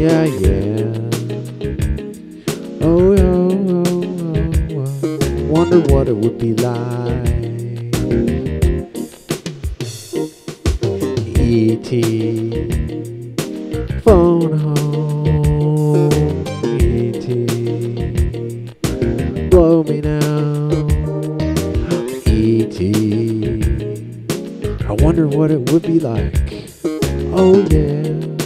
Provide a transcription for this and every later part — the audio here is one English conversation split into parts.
Yeah, yeah. Oh, oh, oh, oh, oh. Wonder what it would be like. E.T. Phone home. E.T. Blow me now. E.T. I wonder what it would be like. Oh yeah.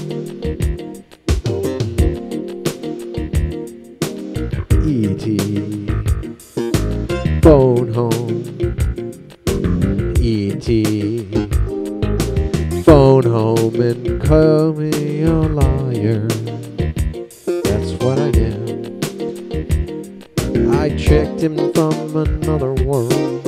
E.T. Phone home. E.T. Phone home and call me a liar. That's what I am. I checked him from another world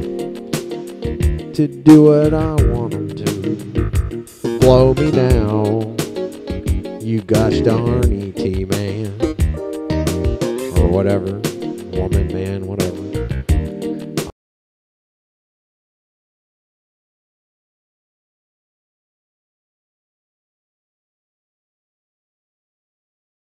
to do what I want him to. Blow me now, you gosh darn E.T. man. Or whatever, woman, man, whatever.